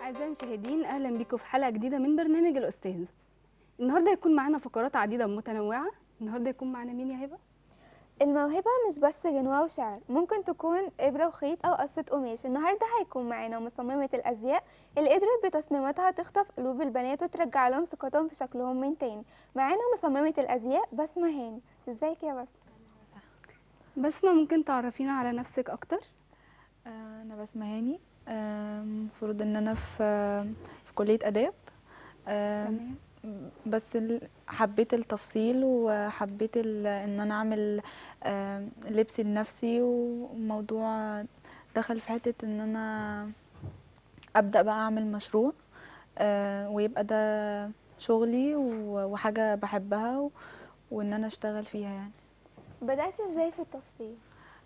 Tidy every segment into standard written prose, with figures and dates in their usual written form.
أعزائي المشاهدين، أهلا بكم في حلقة جديدة من برنامج الأستاذ. النهارده هيكون معانا فقرات عديدة متنوعة. النهارده هيكون معانا مين يا هبة؟ الموهبة مش بس غنوة وشعر، ممكن تكون إبرة وخيط أو قصة قماش. النهاردة هيكون معانا مصممة الأزياء اللي قدرت بتصميماتها تخطف قلوب البنات وترجع لهم ثقتهم في شكلهم من تاني. معانا مصممة الأزياء بسمة هاني. ازيك يا بسمة؟ بسمة، ممكن تعرفينا على نفسك أكتر؟ انا بسمة هاني. المفروض ان انا في كلية آداب. آم، تمام. بس حبيت التفصيل وحبيت ان انا اعمل لبسي لنفسي، وموضوع دخل في حتة ان انا ابدأ بقى اعمل مشروع، ويبقى ده شغلي وحاجة بحبها، وان انا اشتغل فيها يعني. بدأتي ازاي في التفصيل؟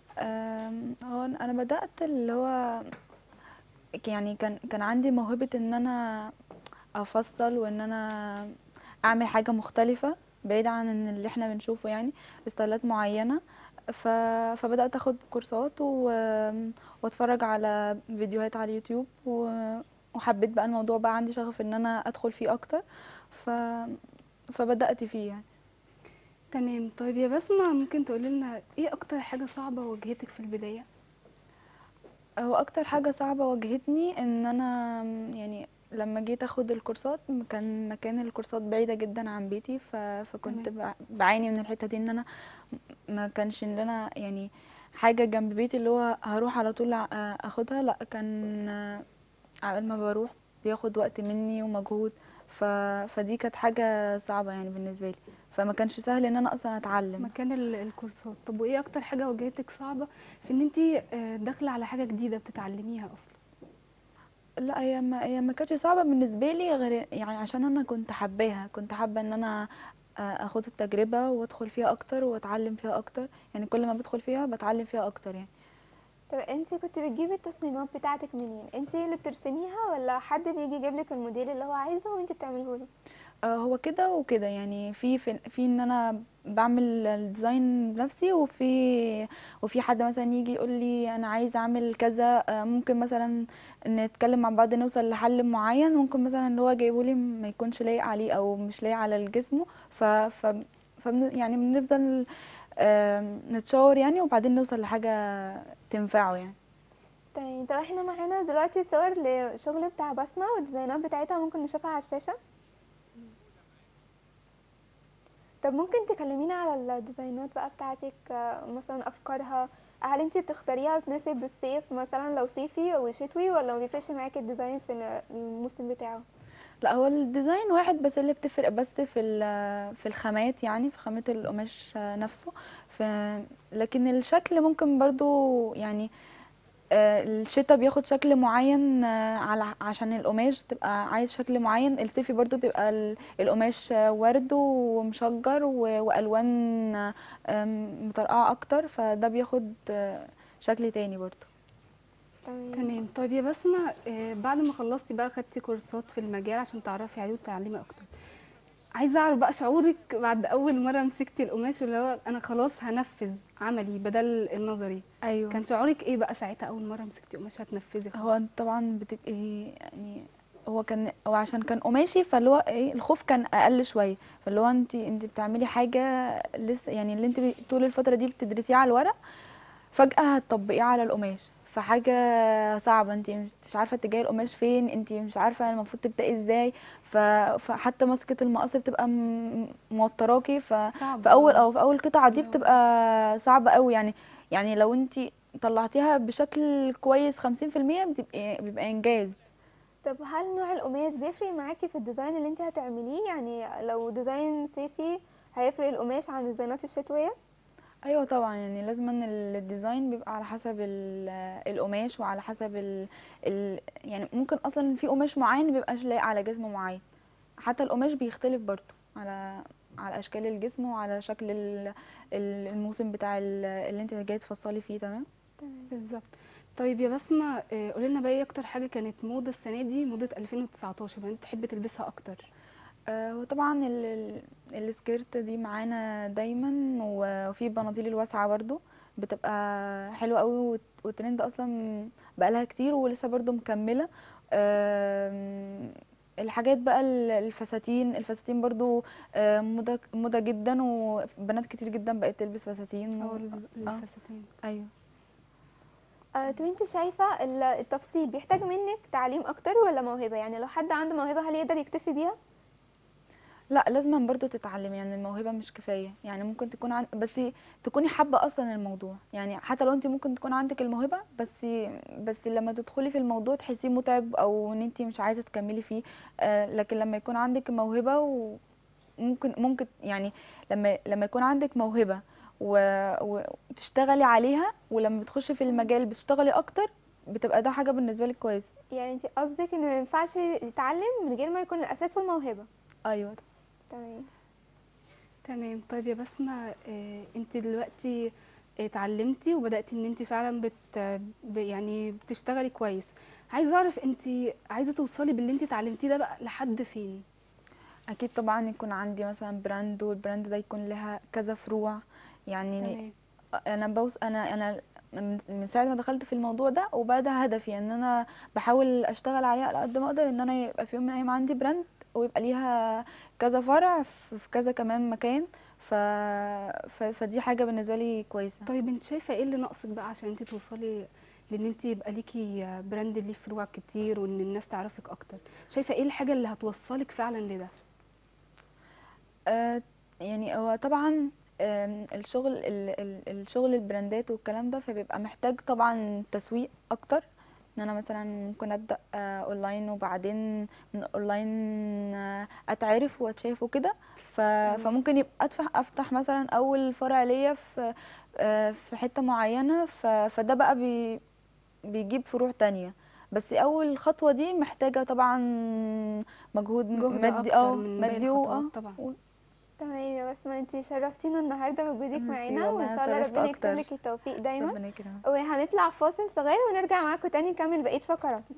هو انا بدأت اللي هو يعني كان عندي موهبة ان انا افصل، وان انا اعمل حاجة مختلفة بعيدة عن ان اللي احنا بنشوفه، يعني ستايلات معينة. فبدأت اخد كورسات واتفرج على فيديوهات على اليوتيوب، وحبيت بقى الموضوع، بقى عندي شغف ان انا ادخل فيه اكتر. ف... فبدأت فيه يعني. تمام. طيب يا بسمة، ممكن تقولي لنا إيه أكتر حاجة صعبة واجهتك في البداية؟ هو اكتر حاجة صعبة واجهتني ان انا يعني لما جيت اخد الكورسات، كان مكان الكورسات بعيدة جدا عن بيتي، فكنت تمام. بعاني من الحتة دي، ان انا ما كانش ان انا يعني حاجة جنب بيتي اللي هو هروح على طول اخدها. لا، كان عقبال ما بروح بياخد وقت مني ومجهود. فدي كانت حاجة صعبة يعني بالنسبة لي، فما كانش سهل ان انا اصلا اتعلم. مكان الكورسات. طب وإيه أكتر حاجة واجهتك صعبة في إن أنتي داخلة على حاجة جديدة بتتعلميها أصلا؟ لا، هي ما كانتش صعبة بالنسبة لي، غير يعني عشان انا كنت حباها، كنت حابة ان انا اخد التجربة وادخل فيها اكتر واتعلم فيها اكتر. يعني كل ما بدخل فيها بتعلم فيها اكتر يعني. طب انتي كنت بتجيبي التصميمات بتاعتك منين؟ انتي اللي بترسميها ولا حد بيجي يجيبلك الموديل اللي هو عايزه وانتي بتعمليه له؟ هو كده وكده يعني، في ان انا بعمل الديزاين بنفسي، وفي حد مثلا يجي يقول لي انا عايز اعمل كذا. ممكن مثلا نتكلم مع بعض نوصل لحل معين، ممكن مثلا اللي هو جايبه لي ما يكونش لايق عليه او مش لايق على الجسم. يعني بنفضل نتشاور يعني، وبعدين نوصل لحاجة تنفعه يعني. تمام. طب احنا معانا دلوقتي صور لشغل بتاع بسمة والديزاينات بتاعتها، ممكن نشوفها على الشاشة. طب ممكن تكلمينا على الديزاينات بقى بتاعتك، مثلا افكارها، هل انتي بتختاريها تناسب الصيف مثلا لو صيفي او شتوي، ولا ما بيفرقش معاكي الديزاين في الموسم بتاعه؟ لا، هو الديزاين واحد بس، اللي بتفرق بس في الخامات، يعني في خامات القماش نفسه. ف لكن الشكل ممكن برضو يعني، الشتا بياخد شكل معين، عشان القماش تبقى عايز شكل معين. الصيفي برضو بيبقى القماش ورد ومشجر والوان مطرقعه اكتر، فده بياخد شكل تاني برضو. تمام. تمام. طيب يا بسمة، بعد ما خلصتي بقى خدتي كورسات في المجال عشان تعرفي عليه وتتعلمي أكتر، عايزه اعرف بقى شعورك بعد اول مره مسكتي القماش، اللي هو انا خلاص هنفذ عملي بدل النظري. ايوه. كان شعورك ايه بقى ساعتها اول مره مسكتي قماش هتنفذي هو خلاص؟ انت طبعا بتبقي يعني، هو عشان كان قماشي، فاللي هو ايه، الخوف كان اقل شويه. فاللي هو انت بتعملي حاجه لسه، يعني اللي انت طول الفتره دي بتدرسيه على الورق، فجاه هتطبقيه على القماش، فحاجه صعبه. انت مش عارفه اتجاه القماش فين، انت مش عارفه المفروض تبداي ازاي. فحتى مسكه المقص بتبقى موتراكي. صعب، اه. في اول قطعه دي اللي هو بتبقى صعبه قوي يعني. يعني لو انت طلعتيها بشكل كويس 50%، بيبقى انجاز. طب هل نوع القماش بيفرق معاكي في الديزاين اللي انتي هتعمليه؟ يعني لو ديزاين صيفي هيفرق القماش عن الديزاينات الشتوية؟ ايوه طبعا، يعني لازم ان الديزاين بيبقى على حسب القماش، وعلى حسب يعني ممكن اصلا في قماش معين مبيبقاش لايق على جسم معين. حتى القماش بيختلف برضو على اشكال الجسم، وعلى شكل الموسم بتاع اللي انت جاي تفصلي فيه. تمام. تمام. بالظبط. طيب يا بسمة، قولي لنا بقى ايه اكتر حاجه كانت موضه السنه دي، موضه 2019 بقى انت تحبي تلبسها اكتر؟ وطبعا السكيرت دي معانا دايما، وفي البناطيل الواسعه برضو بتبقى حلوه قوي، والترند اصلا بقالها كتير ولسه برضو مكمله. الحاجات بقى الفساتين برضو موضة جدا، وبنات كتير جدا بقت تلبس فساتين او آه، الفساتين. ايوه. طب انت شايفة التفصيل بيحتاج منك تعليم اكتر ولا موهبة؟ يعني لو حد عنده موهبة هل يقدر يكتفي بيها؟ لا، لازم برضو تتعلم، يعني الموهبة مش كفاية، يعني ممكن تكون بس تكوني حابة اصلا الموضوع، يعني حتى لو انت ممكن تكون عندك الموهبة بس لما تدخلي في الموضوع تحسيه متعب، او ان انت مش عايزة تكملي فيه. لكن لما يكون عندك موهبة ممكن يعني لما يكون عندك موهبة وتشتغلي عليها، ولما بتخشي في المجال بتشتغلي اكتر، بتبقى ده حاجة بالنسبة لك كويسة. يعني انت قصدك ان ما ينفعش يتعلم من غير ما يكون الاساس في الموهبة. ايوه. تمام. تمام. طيب يا بسمة، انت دلوقتي اتعلمتي وبدأتي ان انت فعلا يعني بتشتغلي كويس. عايزه اعرف انت عايزه توصلي باللي انت اتعلمتيه ده بقى لحد فين؟ اكيد طبعا يكون عندي مثلا براند، والبراند ده يكون لها كذا فروع، يعني تمام. انا من ساعه ما دخلت في الموضوع ده، وبقى ده هدفي ان انا بحاول اشتغل عليه على قد ما اقدر، ان انا يبقى في يوم من الايام عندي براند، ويبقى ليها كذا فرع في كذا كمان مكان. فدي حاجه بالنسبه لي كويسه. طيب انت شايفه ايه اللي ناقصك بقى عشان انت توصلي لان انت يبقى ليكي براند ليه فروع كتير وان الناس تعرفك اكتر؟ شايفه ايه الحاجه اللي هتوصلك فعلا لده؟ آه، يعني هو طبعا الشغل البراندات والكلام ده، فبيبقى محتاج طبعا تسويق اكتر، ان انا مثلا ممكن ابدا اونلاين، وبعدين من اونلاين اتعرف واتشاف وكده. فممكن يبقى افتح مثلا اول فرع ليا في حته معينه، فده بقى بيجيب فروع تانية. بس اول خطوه دي محتاجه طبعا مجهود جهد مادي، اكتر من باقي مادي الخطوات طبعا. تمام يا بسمة، انتي شرفتينا النهارده بوجودك ميرسي معانا، والله، وان انا شاء الله اتشرفت ربنا يكتب اكتر. لك التوفيق دايما. ربنا يكرمك. وهنطلع فاصل صغير ونرجع معاكم تاني نكمل بقية فقراتنا.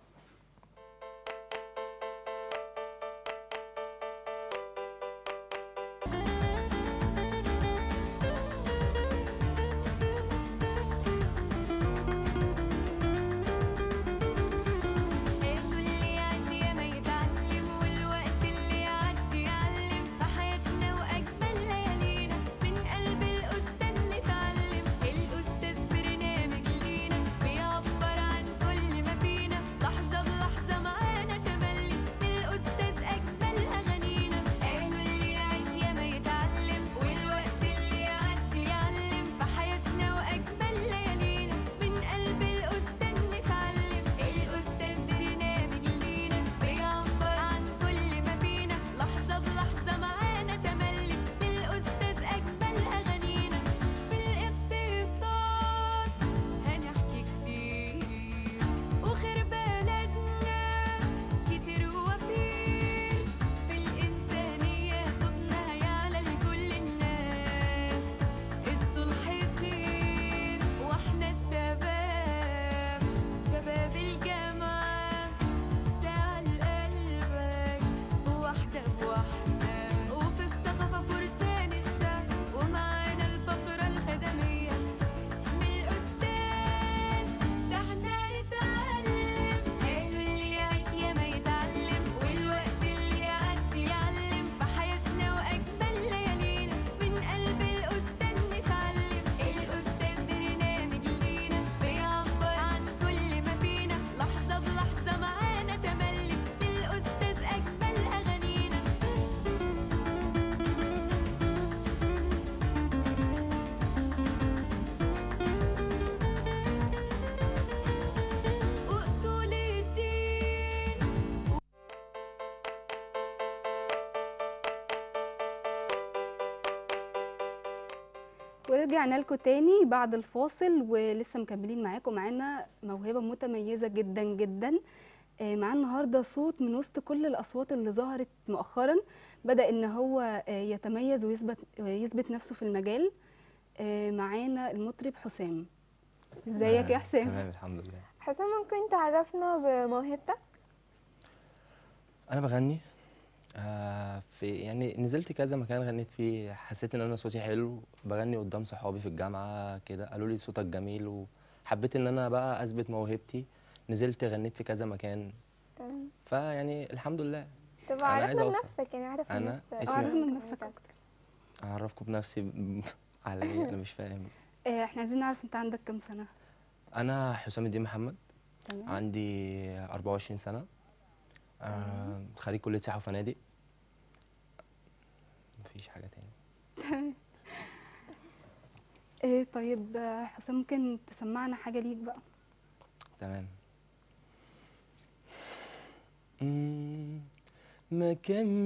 قالوا اللي يعيش ياما يتعلم، والوقت اللي يعدي يعلم في حياتنا، وأجمل ليالينا من قلب الأستاذ نتعلم. الأستاذ برنامج لينا بيعبر عن كل ما فينا، لحظة بلحظة معانا تملي. الأستاذ أجمل أغانينا. قالوا اللي يعيش ياما يتعلم، والوقت اللي يعدي يعلم في حياتنا، وأجمل ليالينا من قلب الأستاذ نتعلم. الأستاذ برنامج لينا بيعبر عن كل ما فينا، لحظة بلحظة معانا تملي. للأستاذ أجمل أغانينا. في الاقتصاد هنحكي كتير، وخير بلدنا كتير ووفير. في الإنسانية صوتنا هيعلى لكل الناس. الصلح خير واحنا الشباب، شباب الجامعة، ساعة لقلبك واحدة بواحدة. وفي الثقافة فرسان الشعب، ومعانا الفقرة الخدمية من الأستاذ. ده احنا نتعلم. قالوا اللي يعيش ياما يتعلم، والوقت اللي يعدي يعلم في حياتنا، وأجمل ليالينا من قلب الأستاذ نتعلم. الأستاذ برنامج لينا بيعبر عن كل ما فينا، لحظة بلحظة معانا تملي. للأستاذ أجمل أغانينا. وأصول الدين. ورجعنا لكم تاني بعد الفاصل ولسه مكملين معاكم. معانا موهبة متميزة جدا جدا. معانا النهارده صوت من وسط كل الأصوات اللي ظهرت مؤخرا، بدأ إن هو يتميز ويثبت نفسه في المجال. معانا المطرب حسام. ازيك يا حسام؟ تمام الحمد لله. حسام، ممكن تعرفنا بموهبتك؟ انا بغني في يعني نزلت كذا مكان غنيت فيه، حسيت ان انا صوتي حلو، بغني قدام صحابي في الجامعه كده، قالوا لي صوتك جميل، وحبيت ان انا بقى اثبت موهبتي. نزلت غنيت في كذا مكان، تمام. فيعني الحمد لله. طب أنا عايز عرفنا أوصل. بنفسك، يعني عرف أنا الناس اسمي عرفنا بنفسك اكتر. أعرفكم بنفسي على إيه؟ أنا مش فاهم. احنا عايزين نعرف انت عندك كام سنة؟ أنا حسام الدين محمد، تمام. عندي 24 سنة، خريج كلية سياحة وفنادق. مفيش حاجة تاني. طيب حسام ممكن تسمعنا حاجة ليك بقى؟ تمام. ما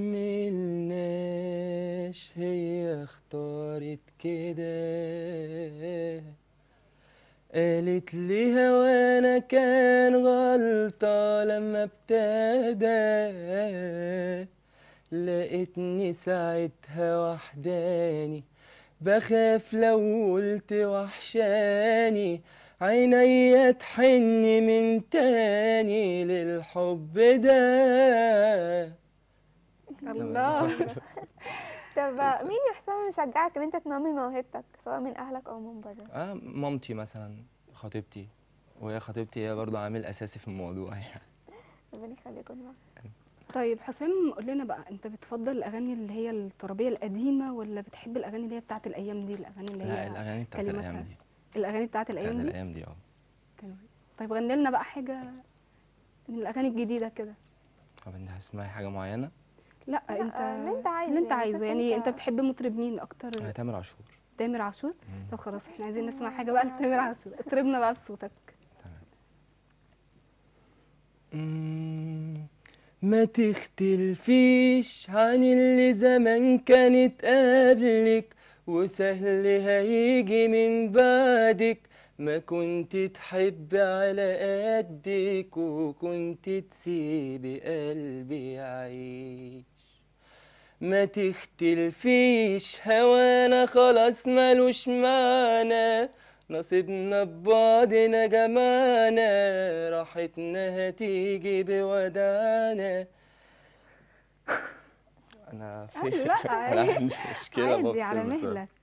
كملناش، هي اختارت كده، قالت لي هوانا كان غلطة لما ابتدى، لقيتني ساعتها وحداني، بخاف لو قلت وحشاني، عينيا تحن من تاني للحب ده. الله. طب مين يا حسام يشجعك ان انت تنمي موهبتك سواء من اهلك او من بره؟ مامتي مثلا، خطيبتي، وهي خطيبتي هي برضه عامل اساسي في الموضوع يعني. ربنا يخليكم لبعض. طيب حسام قول لنا بقى، انت بتفضل الاغاني اللي هي الترابية القديمة ولا بتحب الاغاني اللي هي بتاعت الايام دي، الاغاني اللي لا، هي الاغاني بتاعت كلماتها؟ الايام دي. الاغاني بتاعت بتاعت الايام دي. الايام دي تمام. طيب غني لنا بقى حاجة من الاغاني الجديدة كده. طب انت هتسمعي حاجه معينه؟ لا انت اللي انت عايزه، اللي انت يعني عايزه، شوف يعني انت. انت بتحب مطرب مين اكتر؟ تامر عاشور. تامر عاشور. مم. طب خلاص احنا عايزين نسمع حاجة بقى لتامر عاشور، اطربنا بقى بصوتك. ما تختلفيش عن اللي زمان كانت قبلك، وسهل هيجي من بعدك، ما كنت تحب على قدك، وكنت تسيبي قلبي يعيش. ما تختلفيش، هوانا خلاص ملوش معنى، نصيبنا ببعضنا جمعنا، راحتنا هتيجي بوداعنا. انا لا انا عندي مشكله عادي على بفصل بسرعه. مهلك.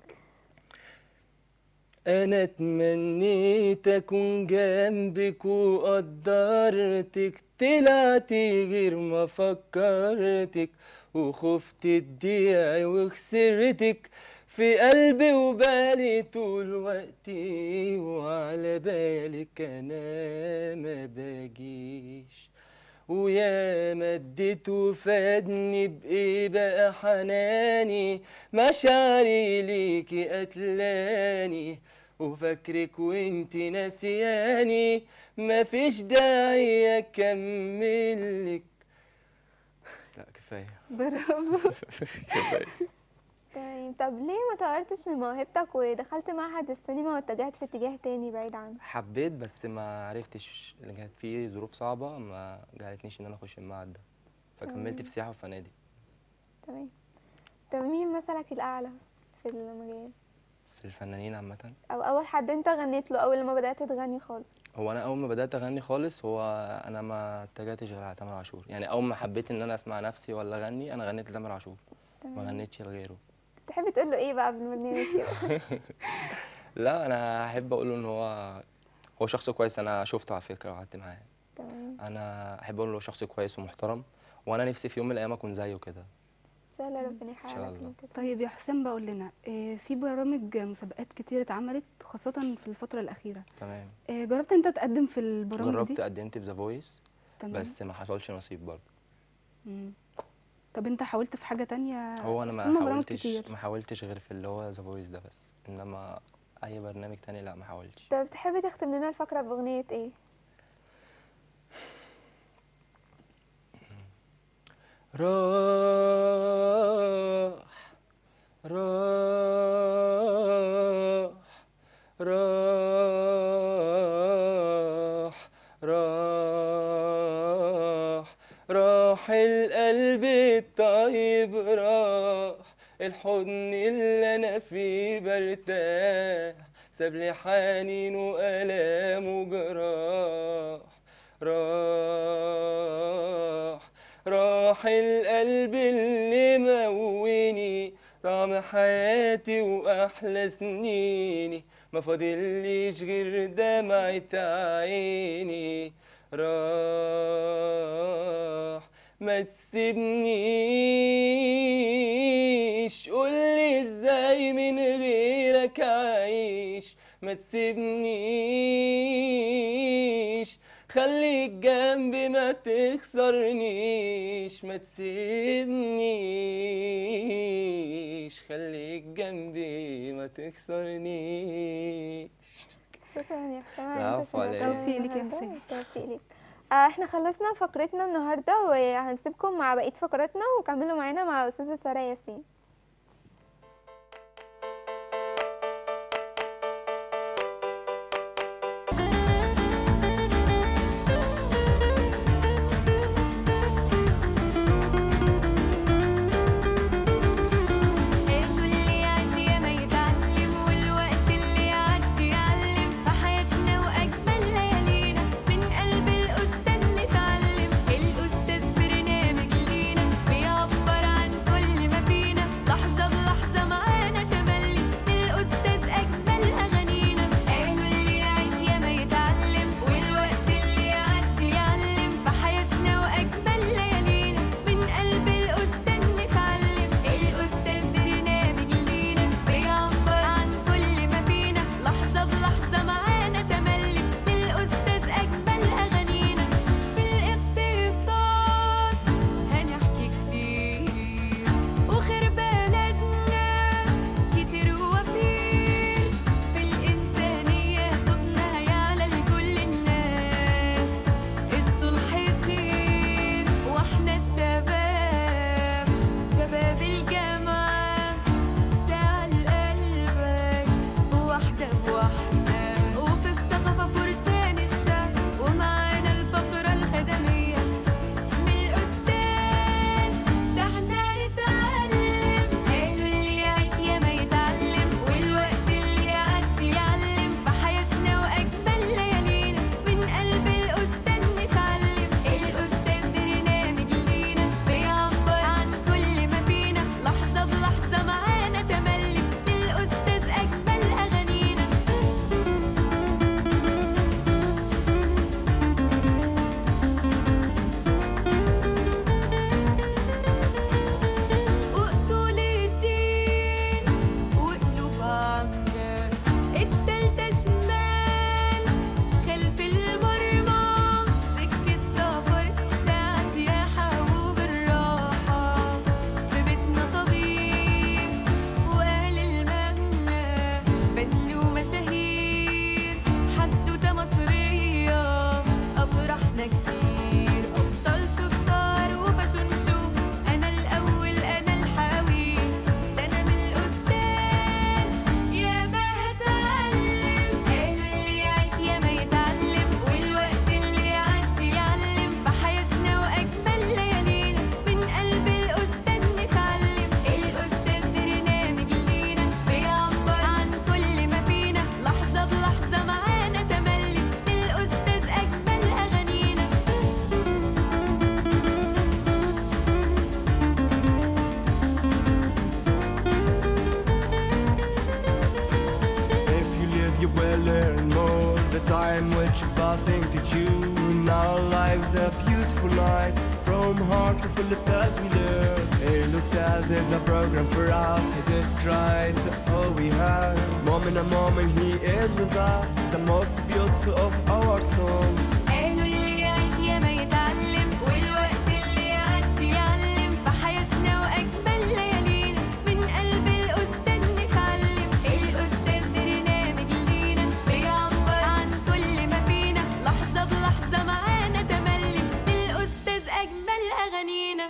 انا تمنيت اكون جنبك وقدرتك، طلعتي غير ما فكرتك، وخفت تضيعي وخسرتك في قلبي وبالي طول وقتي، وعلى بالك انا ما باجيش، ويا مدت وفادني بإيه بقى حناني، مشاعري ليكي قتلاني، وفاكرك وانتي ناسياني، مفيش داعي اكملك. لا كفايه. برافو. كفايه. تمام. طب ليه ما طورتش من موهبتك ودخلت معهد السينما واتجهت في اتجاه تاني بعيد عنه؟ حبيت بس ما عرفتش، اللي كانت فيه ظروف صعبه ما جعلتنيش ان انا اخش المعهد ده، فكملت في سياحه وفنادق. تمام. طب مين مثلك الأعلى في المجال؟ في الفنانين عامه، أو أول حد أنت غنيت له أول ما بدأت تغني خالص؟ هو انا اول ما بدات اغني خالص، هو انا ما اتجهتش غير على تامر عاشور، يعني اول ما حبيت ان انا اسمع نفسي ولا اغني انا غنيت لتامر عاشور، ما تمام. غنيتش لغيره. تحب تقول له إيه بقى بالبرنامج كده؟ لا انا احب اقول له ان هو شخص كويس، انا شفته على فكره وقعدت معاه. تمام. انا احب اقول له شخص كويس ومحترم، وانا نفسي في يوم من الايام اكون زيه كده. إن شاء الله ربنا شاء يحقق لك الله. اللي أنت طيب يا حسام بقول لنا، في برامج مسابقات كتير اتعملت خاصة في الفترة الأخيرة، تمام. جربت انت تقدم في البرامج جربت دي؟ قدمت في ذا فويس تمام. بس ما حصلش نصيب برضه. مم. طب انت حاولت في حاجة تانية؟ هو انا أصل ما هما برامج حاولتش كتير. ما حاولتش غير في اللي هو ذا فويس ده بس، انما اي برنامج تاني لا ما حاولتش. طب تحب تختم لنا الفقرة بأغنية إيه؟ راح راح راح راح راح القلب الطيب، راح الحضن اللي انا فيه برتاح، ساب لي حنين وألام وجراح، راح القلب اللي موني، طعم حياتي واحلى سنيني، ما فاضليش غير دمعة عيني، راح ما تسيبنيش، قولي ازاي من غيرك عايش، ما تسيبنيش، خليك جنبي ما تخسرنيش، ما تسيبنيش، خليك جنبي ما تخسرنيش. شكرا يا حسام. العفو على إيه؟ توفيق ليك يا حسين. توفيق ليك. احنا خلصنا فقرتنا النهارده وهنسيبكم مع بقيه فقراتنا، وكملوا معانا مع استاذه ساره ياسين. قالوا اللي يعيش ياما يتعلم، والوقت اللي يعدي يعلم في حياتنا وأجمل ليالينا، من قلب الأستاذ نتعلم. الأستاذ برنامج لينا بيعبر عن كل ما فينا، لحظة بلحظة معانا تملي، الأستاذ أجمل أغانينا. قالوا اللي يعيش ياما يتعلم، والوقت اللي يعدي يعلم في حياتنا وأجمل ليالينا، من قلب الأستاذ نتعلم. الأستاذ برنامج لينا بيعبر عن كل ما فينا، لحظة بلحظة معانا تملي، للأستاذ أجمل أغانينا. في الاقتصاد هنحكي كتير، وخير بلدنا كتير ووفير، في الإنسانية صوتنا يعلى لكل الناس، الصلح خير واحنا الشباب، شباب الجامعة ساعة لقلبك، واحدة بواحدة، وفي الثقافة فرسان الشعب، ومعانا الفقرة الخدمية من الأستاذ، ده احنا نتعلم. قالوا اللي يعيش ياما يتعلم، والوقت اللي يعدي يعلم في حياتنا وأجمل ليالينا، من قلب الأستاذ نتعلم. الأستاذ برنامج لينا بيعبر عن كل ما فينا، لحظة بلحظة معانا تملي، للأستاذ أجمل أغانينا. وأصول الدين وقلوب عامة، التالتة شمال خلف المرمى، سكة سفر ساعة سياحة وبالراحة، في بيتنا طبيب وأهل المغنى، فن ومشاهير، حدوتة مصرية، أفراحنا كتير، أبطال شطار وفاشون شو، أنا الأول أنا الحاوي، ده أنا من الأستاذ ياما هتعلم. قالوا اللي يعيش ياما يتعلم، والوقت اللي يعدي يعلم في حياتنا وأجمل ليالينا، من قلب الأستاذ نتعلم. الأستاذ برنامج لينا بيعبر عن كل ما فينا، لحظة بلحظة معانا تملي، للأستاذ أجمل أغانينا. If you live, you will learn more. The time which about thing to choose. In our lives are beautiful nights. From heart to full as we learn. Ustaz is a program for us. He describes all we have. Moment a moment, he is with us. The most beautiful of our songs. قالوا اللي يعيش ياما يتعلم، والوقت اللي يعدي يعلم في حياتنا وأجمل ليالينا، من قلب الأستاذ نتعلم. الأستاذ برنامج لينا بيعبر عن كل ما فينا، لحظة بلحظة معانا تملي، للأستاذ أجمل أغانينا.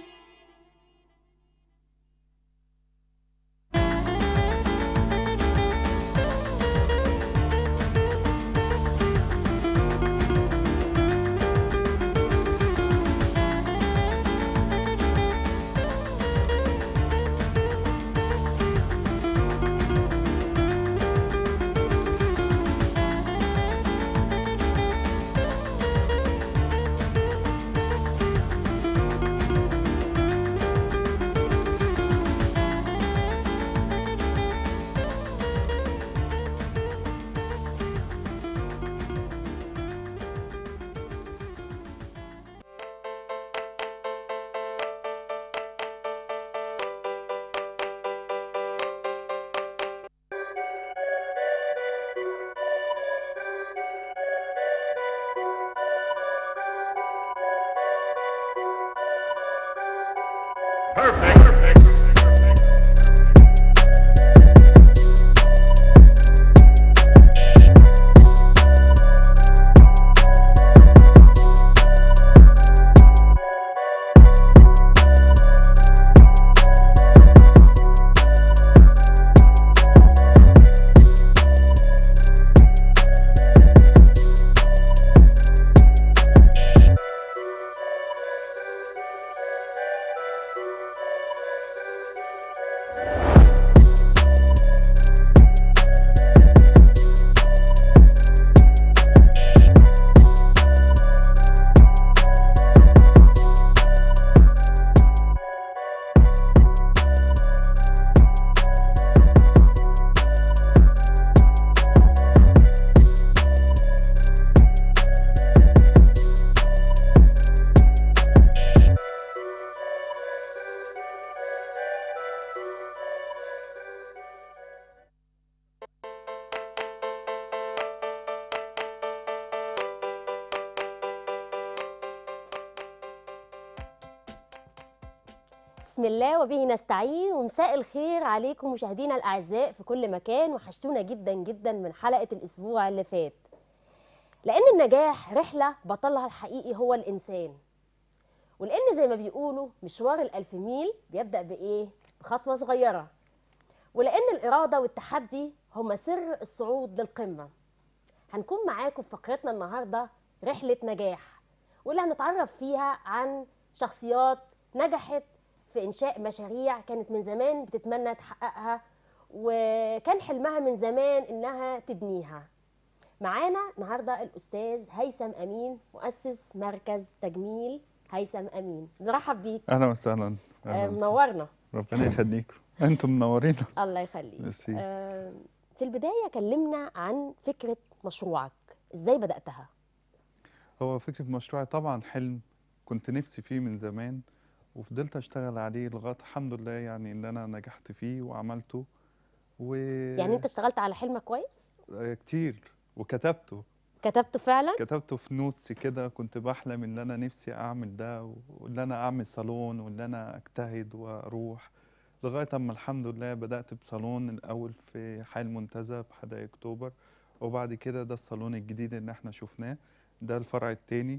بسم الله وبه نستعين، ومساء الخير عليكم مشاهدينا الأعزاء في كل مكان. وحشتونا جدا جدا من حلقة الأسبوع اللي فات، لأن النجاح رحلة بطلها الحقيقي هو الإنسان، ولأن زي ما بيقولوا مشوار ال1000 ميل بيبدأ بإيه؟ بخطوة صغيرة، ولأن الإرادة والتحدي هما سر الصعود للقمة. هنكون معاكم في فقرتنا النهاردة رحلة نجاح، واللي هنتعرف فيها عن شخصيات نجحت في إنشاء مشاريع كانت من زمان بتتمنى تحققها، وكان حلمها من زمان إنها تبنيها. معانا النهاردة الأستاذ هيثم أمين، مؤسس مركز تجميل هيثم أمين. نرحب بيك. اهلا وسهلا. منورنا. ربنا يخليكم، انتم منورين. الله يخليك. ميرسي. في البداية كلمنا عن فكرة مشروعك، إزاي بدأتها؟ هو فكرة مشروعي طبعا حلم كنت نفسي فيه من زمان، وفضلت اشتغل عليه لغايه الحمد لله يعني ان انا نجحت فيه وعملته. يعني انت اشتغلت على حلمك كويس؟ كتير، وكتبته. كتبته فعلا؟ كتبته في نوتس كده، كنت بحلم ان انا نفسي اعمل ده، وان انا اعمل صالون، وان انا اجتهد واروح لغايه اما الحمد لله بدات بصالون الاول في حي المنتزه بحدائق اكتوبر، وبعد كده ده الصالون الجديد اللي احنا شفناه، ده الفرع الثاني،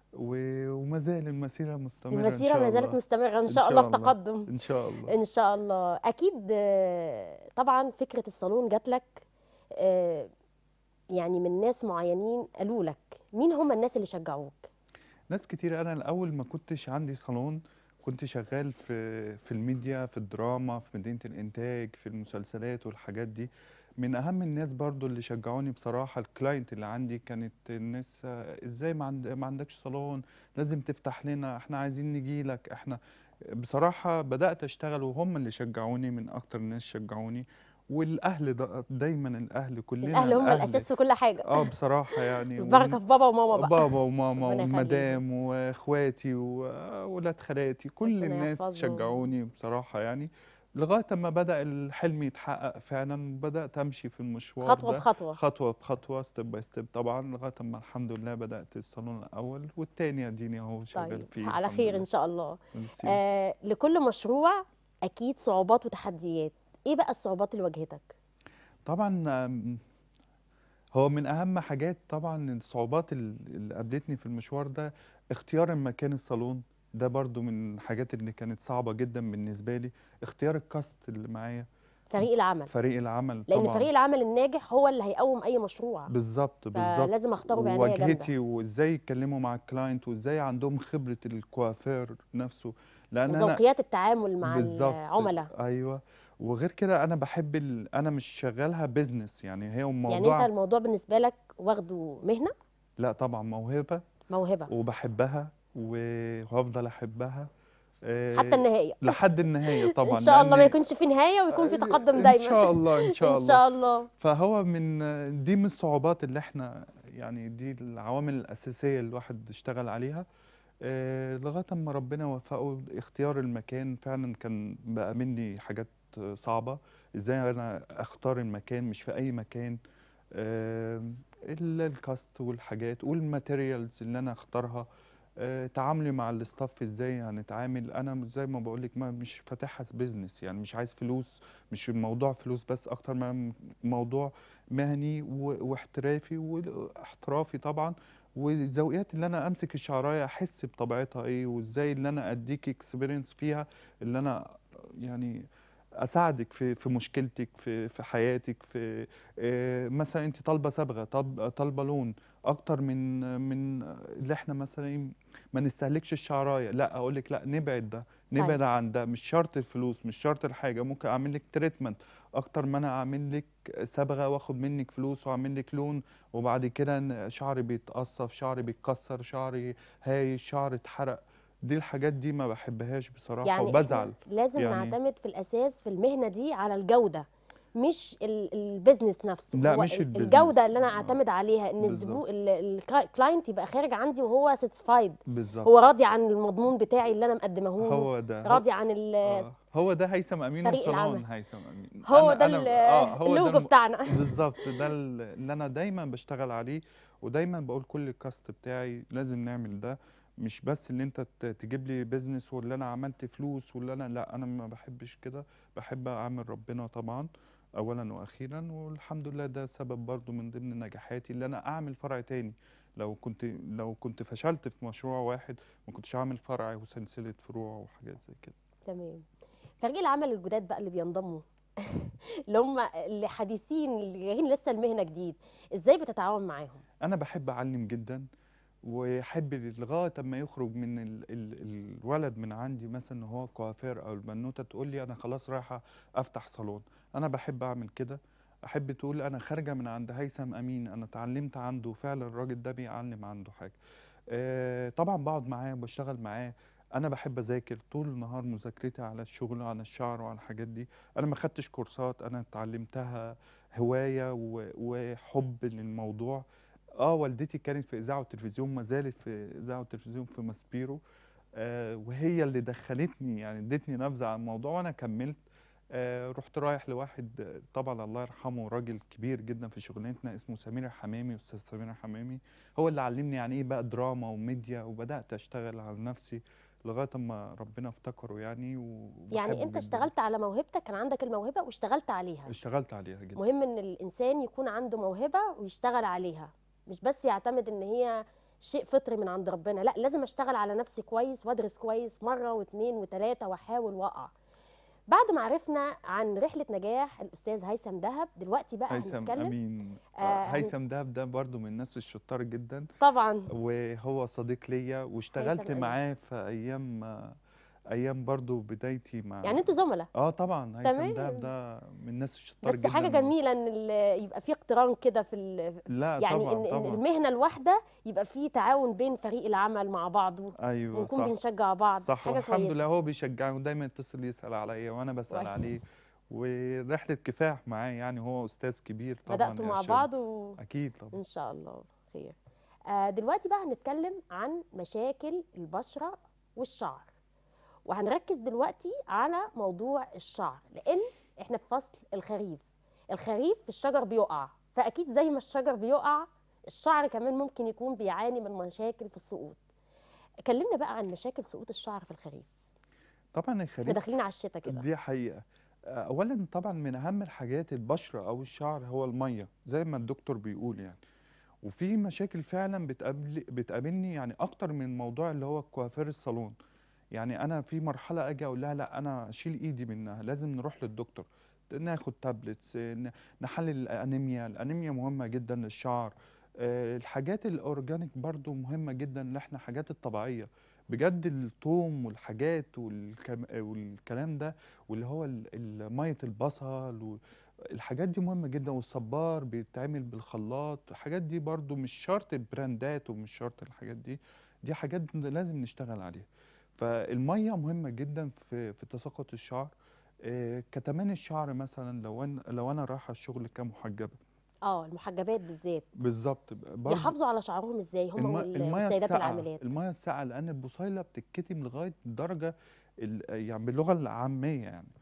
وما زال المسيره مستمره. المسيره ما زالت مستمره ان شاء الله في تقدم ان شاء الله. ان شاء الله. اكيد طبعا فكره الصالون جات لك يعني من ناس معينين قالوا لك، مين هم الناس اللي شجعوك؟ ناس كتير. انا الاول ما كنتش عندي صالون، كنت شغال في الميديا، في الدراما، في مدينه الانتاج، في المسلسلات والحاجات دي. من اهم الناس برضو اللي شجعوني بصراحه الكلاينت اللي عندي، كانت الناس ازاي ما عندكش صالون، لازم تفتح لنا، احنا عايزين نجي لك. احنا بصراحه بدات اشتغل وهم اللي شجعوني، من اكتر الناس شجعوني. والاهل دايما الاهل كلنا الاهل هم الاساس في كل حاجه. بصراحه يعني البركه في بابا وماما بقى. بابا وماما والمدام واخواتي واولاد خالاتي، كل الناس شجعوني بصراحه يعني، لغايه ما بدا الحلم يتحقق فعلا. بدات امشي في المشوار خطوه ده بخطوه، خطوه بخطوه، ستيب باي ستيب طبعا، لغايه ما الحمد لله بدات الصالون الاول والثاني اديني اهو شغال فيه على خير ان شاء الله. لكل مشروع اكيد صعوبات وتحديات، ايه بقى الصعوبات اللي واجهتك؟ طبعا هو من اهم حاجات طبعا الصعوبات اللي قابلتني في المشوار ده اختيار المكان الصالون، ده برضو من الحاجات اللي كانت صعبة جدا بالنسبة لي. اختيار الكاست اللي معايا، فريق العمل لأن طبعا فريق العمل الناجح هو اللي هيقوم أي مشروع. بالظبط لازم اختاره بعناية جامدة. وواجهتي وازاي يتكلموا مع الكلاينت، وازاي عندهم خبرة الكوافير نفسه، لأن وذوقيات التعامل مع العملاء. ايوه. وغير كده انا بحب انا مش شغالها بيزنس يعني، هي موضوع يعني انت الموضوع بالنسبة لك واخده مهنة؟ لا طبعا موهبة وبحبها وهفضل احبها حتى النهاية، لحد النهاية طبعا. ان شاء الله ما يكونش في نهاية ويكون في تقدم دايما ان شاء الله ان شاء الله ان شاء الله. فهو دي من الصعوبات اللي احنا يعني، دي العوامل الأساسية اللي الواحد اشتغل عليها لغاية ما ربنا وفقه. اختيار المكان فعلا كان بقى مني حاجات صعبة، ازاي انا اختار المكان، مش في اي مكان، الكاست والحاجات والماتيريالز اللي انا اختارها، تعاملي مع الاستاف ازاي هنتعامل. انا زي ما بقول لك مش فاتحها بزنس، يعني مش عايز فلوس، مش الموضوع فلوس بس، اكتر ما موضوع مهني واحترافي واحترافي طبعا. والذوقيات اللي انا امسك الشعرايه احس بطبيعتها ايه، وازاي اللي انا اديك اكسبيرينس فيها، اللي انا يعني اساعدك في مشكلتك في حياتك. في مثلا انت طالبه صبغه، طالبه لون اكتر من اللي احنا مثلا ما نستهلكش الشعرايه، لا اقول لك لا نبعد ده، نبعد عن ده. مش شرط الفلوس، مش شرط الحاجه، ممكن اعمل لك تريتمنت اكتر ما انا اعمل لك صبغه واخد منك فلوس واعمل لك لون، وبعد كده شعري بيتقصف، شعري بيتكسر، شعري هايش، شعري اتحرق. دي الحاجات دي ما بحبهاش بصراحه يعني وبزعل. احنا لازم يعني نعتمد في الاساس في المهنه دي على الجوده، مش البيزنس نفسه. لا هو مش الجوده البيزنس. اللي انا اعتمد عليها، ان بالظبط. الكلاينت يبقى خارج عندي وهو ساتيسفايد، بالظبط. هو راضي عن المضمون بتاعي اللي انا مقدمه له، هو ده راضي عن هو ده هيثم امين فريق وصالون العمل. هيثم امين. هو ده هو ده اللوجو بتاعنا. بالظبط، ده اللي انا دايما بشتغل عليه، ودايما بقول كل الكاست بتاعي لازم نعمل ده. مش بس ان انت تجيب لي بيزنس واللي انا عملت فلوس واللي انا، لا انا ما بحبش كده. بحب اعمل ربنا طبعا اولا واخيرا، والحمد لله ده سبب برضو من ضمن نجاحاتي اللي انا اعمل فرع تاني. لو كنت فشلت في مشروع واحد ما كنتش هعمل فرع وسلسله فروع وحاجات زي كده. تمام. فريق العمل الجداد بقى اللي بينضموا اللي هم اللي حديثين، اللي جايين لسه المهنه جديد، ازاي بتتعاون معاهم؟ انا بحب اعلم جدا، واحب لغايه اما يخرج من الولد من عندي مثلا ان هو كوافير، او البنوته تقول لي انا خلاص رايحه افتح صالون. انا بحب اعمل كده. احب تقول انا خارجه من عند هيثم امين انا اتعلمت عنده، فعلا الراجل ده بيعلم عنده حاجه. طبعا بقعد معاه وبشتغل معاه. انا بحب اذاكر طول النهار، مذاكرتي على الشغل وعلى الشعر وعلى الحاجات دي. انا ما خدتش كورسات، انا اتعلمتها هوايه وحب للموضوع. والدتي كانت في اذاعه وتلفزيون، ما زالت في اذاعه وتلفزيون في ماسبيرو. وهي اللي دخلتني، يعني ادتني نبذه عن الموضوع وانا كملت. رحت رايح لواحد طبعا الله يرحمه، راجل كبير جدا في شغلانتنا، اسمه سمير الحمامي، استاذ سمير الحمامي. هو اللي علمني يعني ايه بقى دراما وميديا، وبدات اشتغل على نفسي لغايه اما ربنا افتكره يعني. يعني انت جداً. اشتغلت على موهبتك، كان عندك الموهبه واشتغلت عليها. اشتغلت عليها جدا. مهم ان الانسان يكون عنده موهبه ويشتغل عليها، مش بس يعتمد ان هي شيء فطري من عند ربنا، لا لازم اشتغل على نفسي كويس وادرس كويس مره واثنين وثلاثه واحاول واقع. بعد ما عرفنا عن رحله نجاح الاستاذ هيثم دهب، دلوقتي بقى هيثم هنتكلم. امين. هيثم دهب ده برضو من الناس الشطار جدا طبعا. وهو صديق ليا، واشتغلت هيثم معاه في ايام برضو بدايتي مع. يعني انتوا زملاء؟ طبعا هيثم تمام. دهب ده من الناس الشطار بس جدا. حاجه جميله ان يبقى في اقتران كده لا يعني طبعا إن طبعا. المهنه الواحده يبقى في تعاون بين فريق العمل مع بعضه، ايوه ونكون صح. بنشجع بعض. صح، حاجه والحمد كويسه. لله هو بيشجعني ودايما يتصل يسال عليا وانا بسال كويس. عليه. ورحله كفاح معاه، يعني هو استاذ كبير طبعا. بداتوا مع إرشاد. بعض اكيد طبعا. ان شاء الله خير. دلوقتي بقى هنتكلم عن مشاكل البشره والشعر، وهنركز دلوقتي على موضوع الشعر، لان احنا في فصل الخريف. الخريف الشجر بيقع، فاكيد زي ما الشجر بيقع الشعر كمان ممكن يكون بيعاني من مشاكل في السقوط. كلمنا بقى عن مشاكل سقوط الشعر في الخريف. طبعا احنا الخريف داخلين على الشتاء كده. دي حقيقه. اولا طبعا من اهم الحاجات البشره او الشعر هو الميه زي ما الدكتور بيقول يعني. وفي مشاكل فعلا بتقابلني يعني اكتر من موضوع اللي هو كوافير الصالون. يعني انا في مرحله اجي اقول لها لا انا اشيل ايدي منها، لازم نروح للدكتور، ناخد تابلتس، نحلل الانيميا مهمه جدا للشعر. الحاجات الاورجانيك برضو مهمه جدا، اللي احنا حاجات الطبيعيه بجد، الثوم والحاجات والكلام ده، واللي هو ميه البصل الحاجات دي مهمه جدا، والصبار بيتعمل بالخلاط. الحاجات دي برضو مش شرط البراندات ومش شرط الحاجات دي حاجات لازم نشتغل عليها. فالميه مهمه جدا في تساقط الشعر. كتمان الشعر مثلا لو انا رايحه الشغل كمحجبه. المحجبات بالذات بالظبط. يحافظوا على شعرهم ازاي هم والسيدات العاملات؟ الميه الساقعه، لان البصيله بتتكتم لغايه درجه يعني باللغه العاميه يعني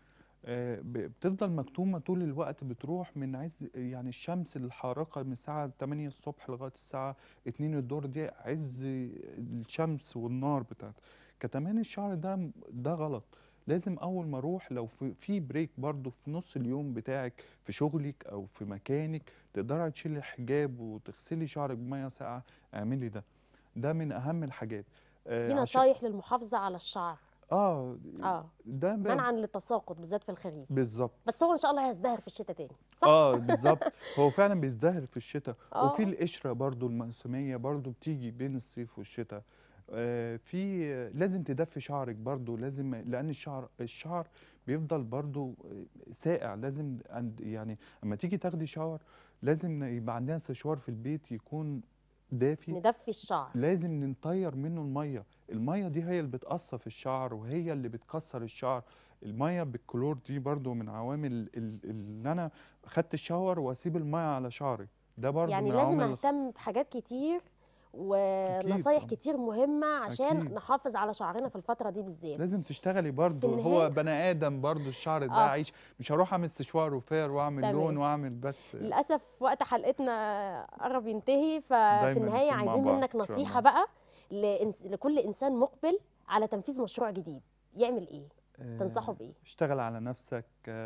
بتفضل مكتومة طول الوقت، بتروح من عز يعني الشمس الحارقة من الساعة 8 الصبح لغاية الساعة 2 الظهر، دي عز الشمس والنار بتاعت كتمان الشعر. ده غلط. لازم أول ما أروح لو في بريك برضو في نص اليوم بتاعك في شغلك أو في مكانك، تقدري تشيلي الحجاب وتغسلي شعرك بمية ساقعة، اعملي ده. ده من أهم الحاجات. في عشان نصايح للمحافظه على الشعر. اه اه ده منعا للتساقط بالذات في الخريف، بالظبط. بس هو ان شاء الله هيزدهر في الشتاء تاني، صح؟ بالظبط. هو فعلا بيزدهر في الشتاء. وفي اه القشرة برضو الموسمية برضو بتيجي بين الصيف والشتاء. في لازم تدفي شعرك برضو، لازم، لأن الشعر بيفضل برضو ساقع. لازم يعني اما تيجي تاخدي شاور لازم يبقى عندنا سشوار في البيت يكون دافي. ندفي الشعر. لازم نطير منه المية دي هي اللي بتقصف في الشعر وهي اللي بتكسر الشعر. المية بالكلور دي برضو من عوامل اللي انا خدت الشاور واسيب المية على شعري، ده برضو يعني من لازم عوامل اهتم بحاجات كتير ونصايح طبعاً. كتير مهمة عشان أكيد. نحافظ على شعرنا في الفترة دي بالذات. لازم تشتغلي برضو، النهاية- هو بني ادم برضو الشعر ده عيش. مش هروح اعمل استشوار وفير واعمل تمام. لون واعمل بس. للأسف وقت حلقتنا قرب ينتهي، ففي دايماً النهاية نكون مع عايزين بعض منك إن شاء نصيحة الله. بقى لكل إنسان مقبل على تنفيذ مشروع جديد، يعمل إيه؟ تنصحه بإيه؟ اشتغل على نفسك.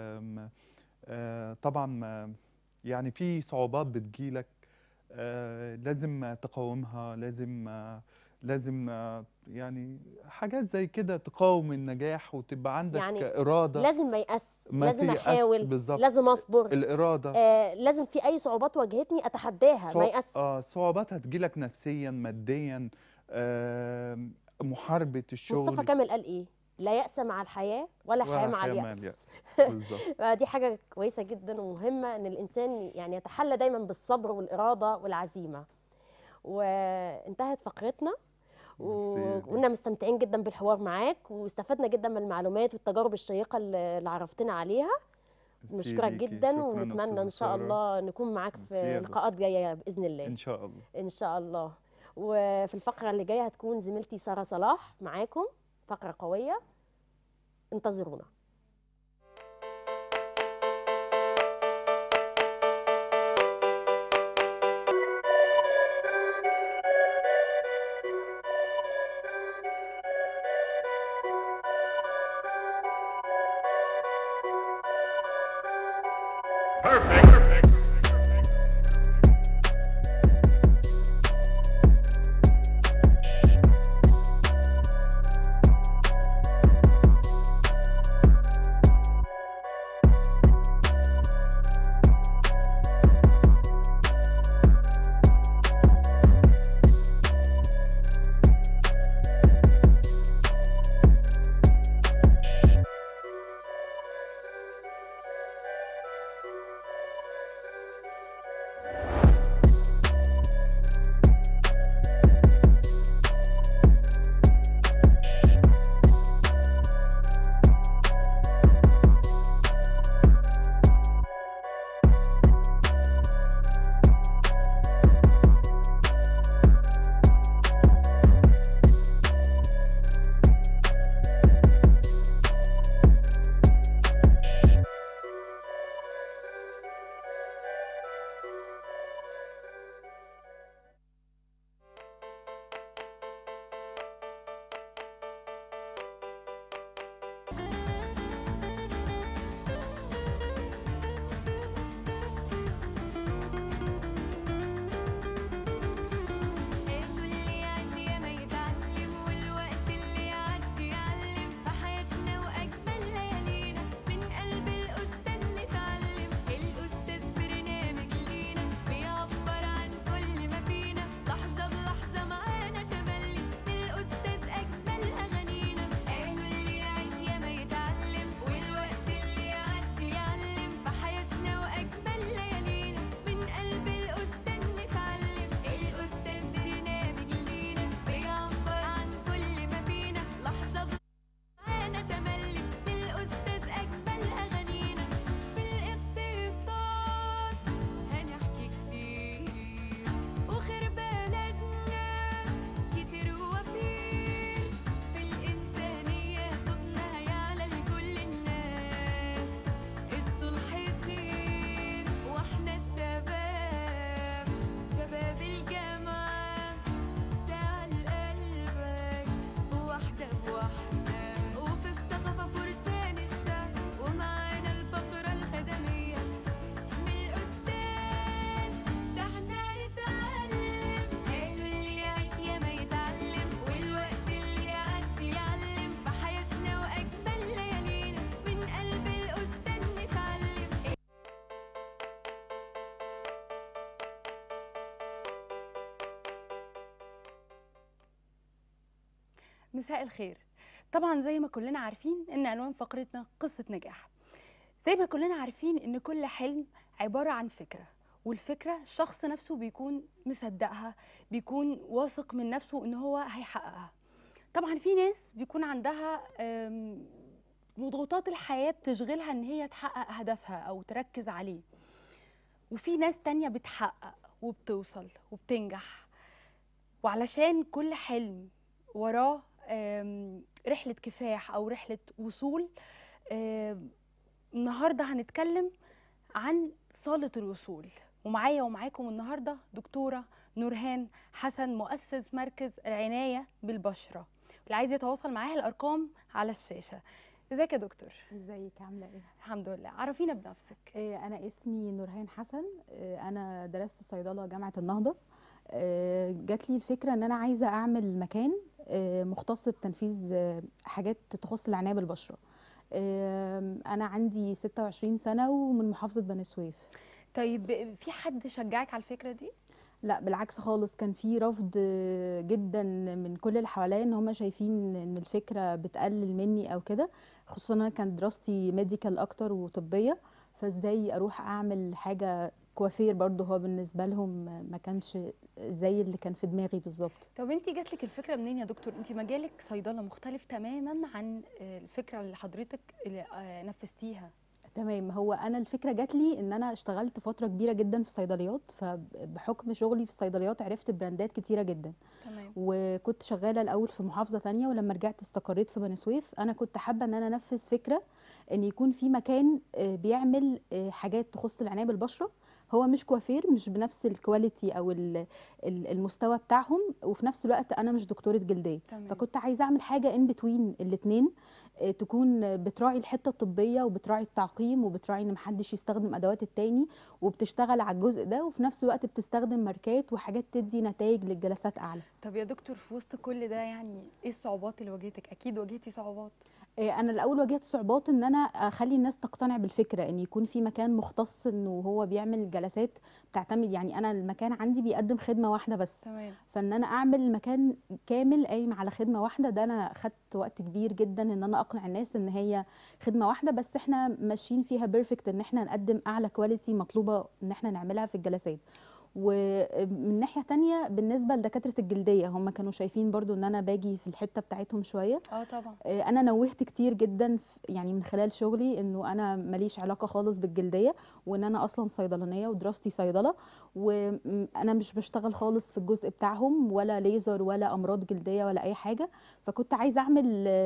طبعا يعني في صعوبات بتجيلك، لازم تقاومها. لازم يعني حاجات زي كده تقاوم النجاح وتبقى عندك يعني إرادة. لازم ما يأس، ما لازم تيأس أحاول، بالظبط. لازم أصبر، الإرادة. لازم في أي صعوبات واجهتني أتحداها، ما يأس. صعوبات هتجيلك نفسيا ماديا، محاربة الشغل. مصطفى كامل قال إيه؟ لا يأس مع الحياة ولا حياة مع اليأس. بالظبط. دي حاجة كويسة جدا ومهمة إن الإنسان يعني يتحلى دايما بالصبر والإرادة والعزيمة. وانتهت فقرتنا وكنا مستمتعين جدا بالحوار معاك، واستفدنا جدا من المعلومات والتجارب الشيقة اللي عرفتنا عليها. نشكرك جدا ونتمنى إن شاء الله نكون معاك في لقاءات جاية بإذن الله. إن شاء الله. إن شاء الله. وفي الفقرة اللي جاية هتكون زميلتي سارة صلاح معاكم، فقرة قوية، انتظرونا. مساء الخير. طبعا زي ما كلنا عارفين ان عنوان فقرتنا قصة نجاح. زي ما كلنا عارفين ان كل حلم عبارة عن فكرة، والفكرة الشخص نفسه بيكون مصدقها، بيكون واثق من نفسه ان هو هيحققها. طبعا في ناس بيكون عندها ضغوطات الحياة بتشغلها ان هي تحقق هدفها او تركز عليه، وفي ناس تانية بتحقق وبتوصل وبتنجح. وعلشان كل حلم وراه رحلة كفاح أو رحلة وصول، النهاردة هنتكلم عن صالة الوصول. ومعايا ومعاكم النهاردة دكتورة نورهان حسن، مؤسس مركز العناية بالبشرة. اللي عايز يتواصل معاها الأرقام على الشاشة. ازيك يا دكتور؟ ازيك عامله ايه؟ الحمد لله. عرفينا بنفسك. انا اسمي نورهان حسن. انا درست صيدله جامعه النهضه. جات لي الفكره ان انا عايزه اعمل مكان مختص بتنفيذ حاجات تخص العنايه بالبشره. انا عندي 26 سنه ومن محافظه بني سويف. طيب في حد شجعك على الفكره دي؟ لا بالعكس خالص، كان في رفض جدا من كل اللي حواليا، ان هم شايفين ان الفكره بتقلل مني او كده، خصوصا انا كانت دراستي ميديكال اكتر وطبيه، فازاي اروح اعمل حاجه كوافير برضه هو بالنسبه لهم ما كانش زي اللي كان في دماغي بالظبط. طب انت جات لك الفكره منين يا دكتور؟ انت مجالك صيدله مختلف تماما عن الفكره اللي حضرتك نفذتيها. تمام، هو انا الفكره جات لي ان انا اشتغلت فتره كبيره جدا في الصيدليات، فبحكم شغلي في الصيدليات عرفت براندات كتيره جدا. تمام. وكنت شغاله الاول في محافظه تانية، ولما رجعت استقريت في بني سويف. انا كنت حابه ان انا انفذ فكره ان يكون في مكان بيعمل حاجات تخص العنايه بالبشره، هو مش كوافير، مش بنفس الكواليتي او المستوى بتاعهم، وفي نفس الوقت انا مش دكتوره جلديه. تمام. فكنت عايزه اعمل حاجه ان بتوين الاثنين، تكون بتراعي الحته الطبيه وبتراعي التعقيم وبتراعي ان محدش يستخدم ادوات التاني، وبتشتغل على الجزء ده، وفي نفس الوقت بتستخدم ماركات وحاجات تدي نتائج للجلسات اعلى. طب يا دكتور، في وسط كل ده يعني ايه الصعوبات اللي واجهتك؟ اكيد واجهتي صعوبات. انا الاول واجهت صعوبات ان انا اخلي الناس تقتنع بالفكره ان يكون في مكان مختص انه هو بيعمل جلسات بتعتمد، يعني انا المكان عندي بيقدم خدمه واحده بس. تمام. فان انا اعمل مكان كامل قايم على خدمه واحده، ده انا خدت وقت كبير جدا ان انا اقنع الناس ان هي خدمه واحده بس، احنا ماشيين فيها بيرفكت، ان احنا نقدم اعلى كواليتي مطلوبه ان احنا نعملها في الجلسات. ومن ناحيه تانية بالنسبه لدكاتره الجلديه، هم كانوا شايفين برضو ان انا باجي في الحته بتاعتهم شويه. طبعا. انا نوهت كتير جدا يعني من خلال شغلي انه انا ماليش علاقه خالص بالجلديه، وان انا اصلا صيدلانيه ودراستي صيدله، وانا مش بشتغل خالص في الجزء بتاعهم، ولا ليزر ولا امراض جلديه ولا اي حاجه. فكنت عايزه اعمل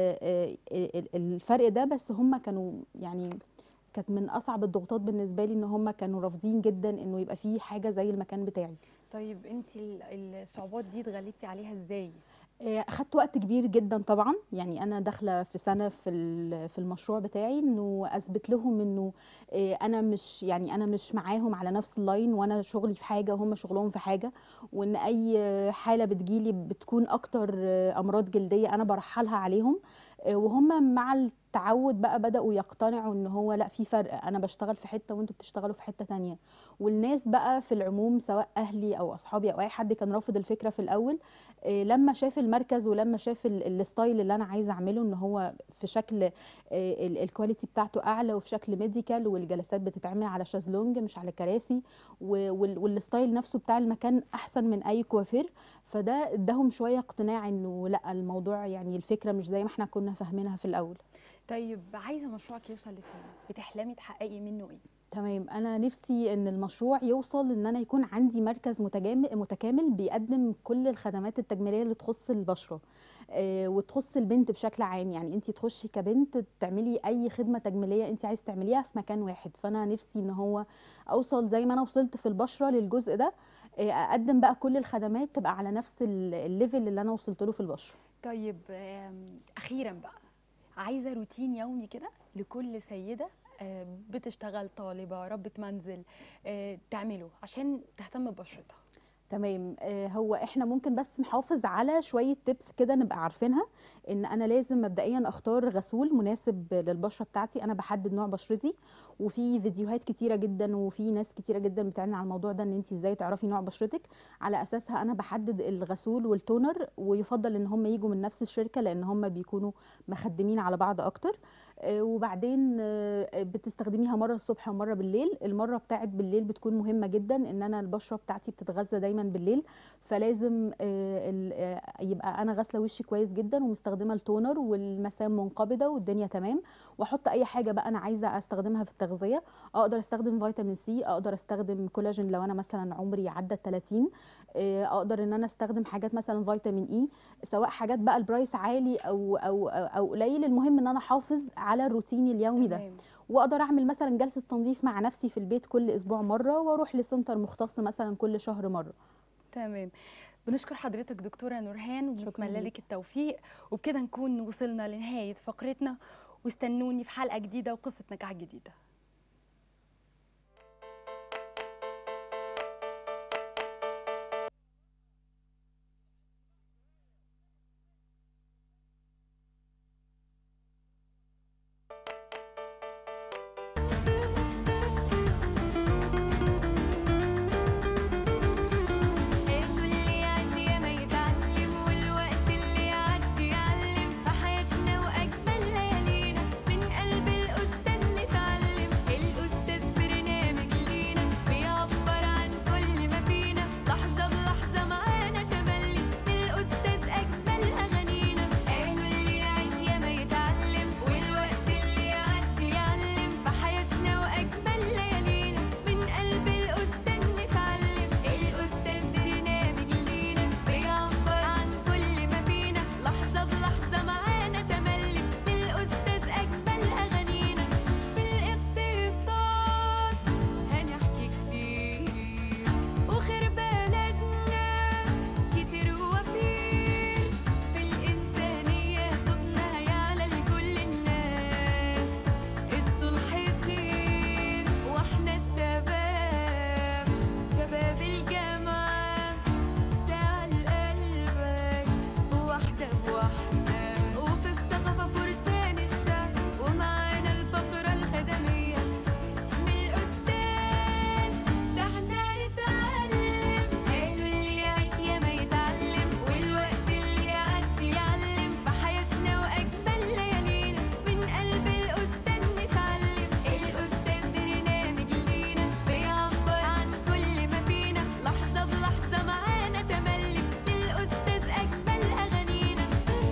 الفرق ده، بس هم كانوا يعني كانت من اصعب الضغوطات بالنسبه لي ان هم كانوا رافضين جدا انه يبقى في حاجه زي المكان بتاعي. طيب انت الصعوبات دي اتغلبتي عليها ازاي؟ اخدت وقت كبير جدا طبعا، يعني انا داخله في سنه في المشروع بتاعي، انه اثبت لهم انه انا مش معاهم على نفس اللاين، وانا شغلي في حاجه وهم شغلهم في حاجه، وان اي حاله بتجيلي بتكون اكتر امراض جلديه انا برحلها عليهم، وهم مع التعود بقى بدأوا يقتنعوا ان هو لا، في فرق، انا بشتغل في حته وانتوا بتشتغلوا في حته تانية. والناس بقى في العموم سواء اهلي او اصحابي او اي حد كان رافض الفكره في الاول، لما شاف المركز ولما شاف الستايل اللي انا عايزه اعمله، ان هو في شكل الكواليتي بتاعته اعلى وفي شكل ميديكال، والجلسات بتتعمل على شازلونج مش على كراسي، والستايل نفسه بتاع المكان احسن من اي كوافير، فده اداهم شويه اقتناع انه لا، الموضوع يعني الفكره مش زي ما احنا كنا فاهمينها في الاول. طيب عايزه مشروعك يوصل لفين؟ بتحلمي تحققي منه ايه؟ تمام، انا نفسي ان المشروع يوصل ان انا يكون عندي مركز متكامل بيقدم كل الخدمات التجميليه اللي تخص البشره وتخص البنت بشكل عام. يعني انت تخشي كبنت تعملي اي خدمه تجميليه انت عايز تعمليها في مكان واحد. فانا نفسي ان هو اوصل زي ما انا وصلت في البشره للجزء ده، اقدم بقى كل الخدمات تبقى على نفس الليفل اللي انا وصلت له في البشره. طيب اخيرا بقى، عايزه روتين يومي كده لكل سيده بتشتغل، طالبه، ربة منزل، تعمله عشان تهتم ببشرتها. تمام. هو احنا ممكن بس نحافظ على شويه تيبس كده نبقى عارفينها. ان انا لازم مبدئيا اختار غسول مناسب للبشره بتاعتي، انا بحدد نوع بشرتي، وفي فيديوهات كتيره جدا وفي ناس كتيره جدا بتعلن على الموضوع ده، ان انت ازاي تعرفي نوع بشرتك. على اساسها انا بحدد الغسول والتونر، ويفضل ان هم يجوا من نفس الشركه لان هم بيكونوا مخدمين على بعض اكتر. وبعدين بتستخدميها مره الصبح ومره بالليل. المره بتاعت بالليل بتكون مهمه جدا، ان انا البشره بتاعتي بتتغذى دايما بالليل، فلازم يبقى انا غاسله وشي كويس جدا ومستخدمه التونر والمسام منقبضه والدنيا تمام. واحط اي حاجه بقى انا عايزه استخدمها في التغذيه. اقدر استخدم فيتامين سي، اقدر استخدم كولاجين لو انا مثلا عمري عدى 30. اقدر ان انا استخدم حاجات مثلا فيتامين اي، سواء حاجات بقى البرايس عالي او قليل. المهم ان انا احافظ على الروتين اليومي ده. واقدر اعمل مثلا جلسه تنظيف مع نفسي في البيت كل اسبوع مره، واروح لسنتر مختص مثلا كل شهر مره. تمام. بنشكر حضرتك دكتوره نورهان وبنتمنى ليك. لك التوفيق، وبكده نكون وصلنا لنهايه فقرتنا، واستنوني في حلقه جديده وقصه نجاح جديده. قالوا اللي يعيش ياما يتعلم، والوقت اللي يعدي يعلم في حياتنا وأجمل ليالينا. من قلب الأستاذ نتعلم، الأستاذ برنامج لينا بيعبر عن كل ما فينا، لحظة بلحظة معانا تملي. الأستاذ أجمل أغانينا. قالوا اللي يعيش ياما يتعلم، والوقت اللي يعدي يعلم في حياتنا وأجمل ليالينا. من قلب الأستاذ نتعلم، الأستاذ برنامج لينا بيعبر عن كل ما فينا، لحظة بلحظة معانا تملي. للأستاذ أجمل أغانينا. في الاقتصاد هنحكي كتير، وخير بلدنا كتير ووفير. في الإنسانية صوتنا يعلى لكل الناس، الصلح خير واحنا الشباب، شباب الجامعة ساعة لقلبك واحدة بواحدة. وفي الثقافة فرسان الشعب، ومعانا الفقرة الخدمية من الأستاذ، ده احنا نتعلم. قالوا اللي يعيش ياما يتعلم، والوقت اللي يعدي يعلم في حياتنا وأجمل ليالينا. من قلب الأستاذ نتعلم، الأستاذ برنامج لينا بيعبر عن كل ما فينا، لحظة بلحظة معانا تملي. للأستاذ أجمل أغانينا.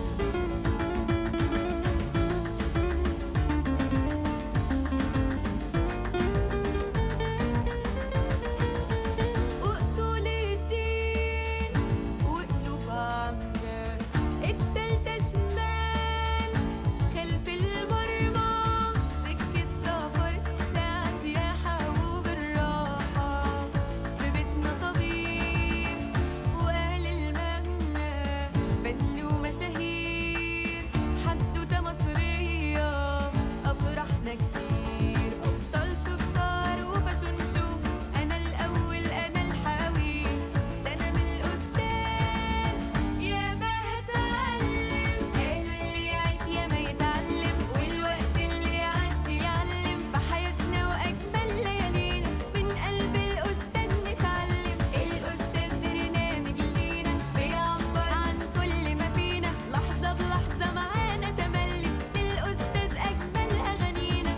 وأصول الدين وقلوب عامة، التالتة شمال خلف المرمى، سكة سفر ساعة سياحة وبالراحة. في بيتنا طبيب وأهل المغنى، فن ومشاهير، حدوتة مصرية، أفراحنا كتير، أبطال شطار وفاشون شو. أنا الأول أنا الحاوي، ده أنا من الأستاذ ياما هتعلم. قالوا اللي يعيش ياما يتعلم، والوقت اللي يعدي يعلم في حياتنا وأجمل ليالينا. من قلب الأستاذ نتعلم، الأستاذ برنامج لينا بيعبر عن كل ما فينا، لحظة بلحظة معانا تملي. للأستاذ أجمل أغانينا.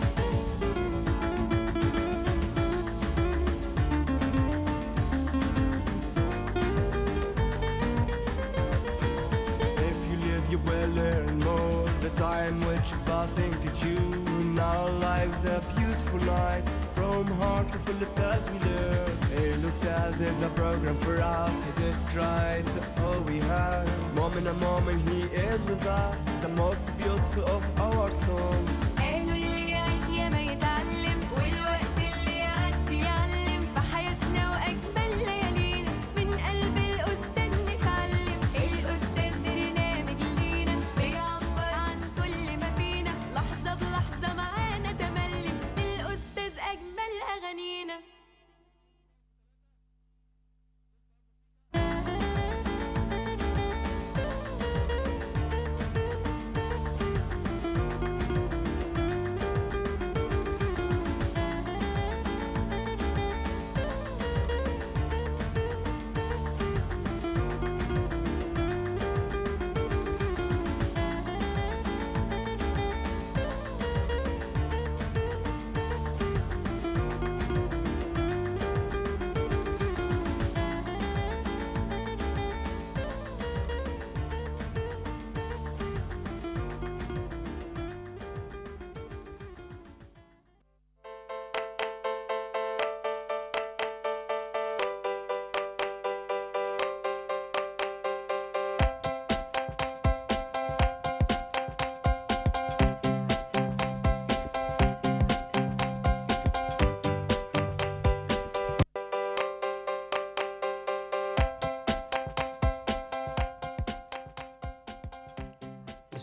If you live, you will learn more. The time which I think that you in our lives are beautiful nights. From heart to full as we learn. El Ustaz is a program for us. He describes all we have. Moment a moment, he is with us. The most beautiful of our songs. قالوا اللي يعيش ياما يتعلم، والوقت اللي يعدي يعلم في حياتنا وأجمل ليالينا. من قلب الأستاذ نتعلم، الأستاذ برنامج لينا بيعبر عن كل ما فينا، لحظة بلحظة معانا تملي. للأستاذ أجمل أغانينا.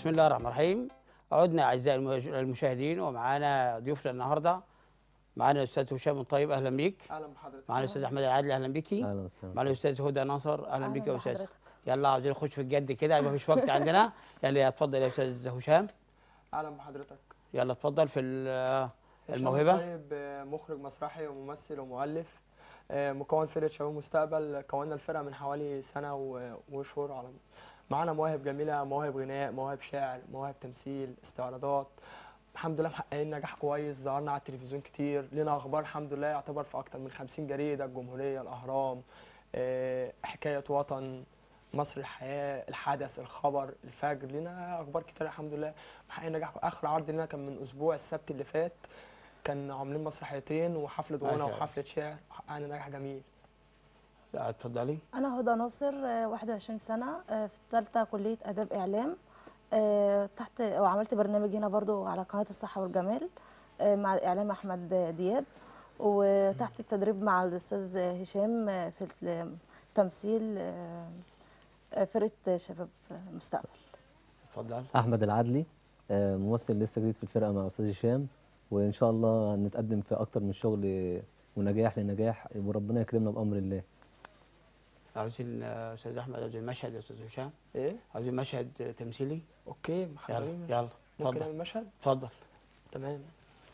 بسم الله الرحمن الرحيم. عدنا اعزائي المشاهدين، ومعانا ضيوفنا النهارده. معانا الاستاذ هشام الطيب، اهلا بيك. اهلا بحضرتك. معانا الاستاذ احمد العادل، اهلا بيكي. اهلا وسهلا. معانا الاستاذ هدى ناصر، اهلا بيك يا استاذ. بحضرتك. يلا عاوزين نخش في الجد كده، ما فيش وقت عندنا. يلا اتفضل يا استاذ هشام. اهلا بحضرتك. يلا اتفضل في الموهبه. طيب، مخرج مسرحي وممثل ومؤلف، مكون فرقه شباب مستقبل. كونا الفرقه من حوالي سنه وشهور. على معانا مواهب جميله، مواهب غناء، مواهب شعر، مواهب تمثيل، استعراضات. الحمد لله محققين نجاح كويس، ظهرنا على التلفزيون كتير، لنا اخبار الحمد لله يعتبر في اكتر من 50 جريده، الجمهوريه، الاهرام، حكايه وطن، مصر الحياه، الحدث، الخبر، الفجر. لنا اخبار كتير الحمد لله محققين نجاح. اخر عرض لنا كان من اسبوع السبت اللي فات، كان عاملين مسرحيتين وحفله غنى وحفله شعر، وحققنا نجاح جميل. لا اتفضلي. أنا هدى ناصر، 21 سنة، في ثالثة كلية آداب إعلام. تحت وعملت برنامج هنا برضو على قناة الصحة والجمال مع الإعلام أحمد دياب، وتحت التدريب مع الأستاذ هشام في التمثيل فرقة شباب مستقبل. اتفضل. احمد العدلي، ممثل لسه جديد في الفرقه مع استاذ هشام، وان شاء الله نتقدم في اكتر من شغل ونجاح لنجاح، وربنا يكرمنا بامر الله. عاوزين استاذ احمد، عاوزين مشهد يا استاذ هشام. ايه؟ عاوزين مشهد تمثيلي. اوكي يلا محضرين. يلا ممكن اتفضل. نعمل مشهد؟ اتفضل. تمام.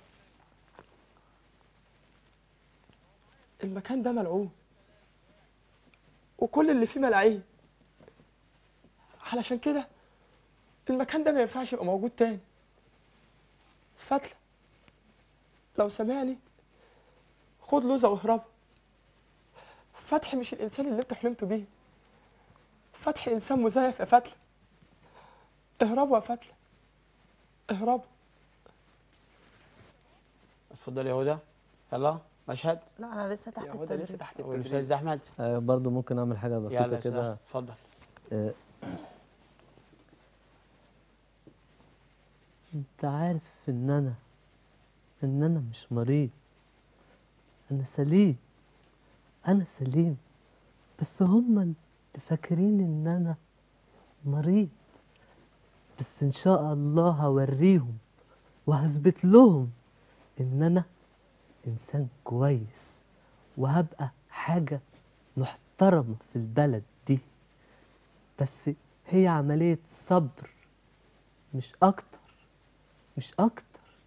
المكان ده ملعون، وكل اللي فيه ملاعين، علشان كده المكان ده ما ينفعش يبقى موجود تاني. فتلة، لو سامعني خد لوزة واهربوا. فتحي مش الإنسان اللي انت حلمتوا بيه. فتحي إنسان مزيف يا فتلة. اهربوا يا فتلة، اهربوا. اتفضل يا هدى. يلا مشهد. لا أنا لسه تحت يا هدى التدريب. لسه تحت والاستاذ التدريب. احمد. برضو ممكن اعمل حاجه بسيطه يلا كده. اتفضل. انت عارف ان انا مش مريض، انا سليم، انا سليم، بس هما اللي فاكرين ان انا مريض. بس ان شاء الله هوريهم وهثبت لهم ان انا انسان كويس، وهبقى حاجة محترمة في البلد دي. بس هي عملية صبر، مش اكتر، مش اكتر.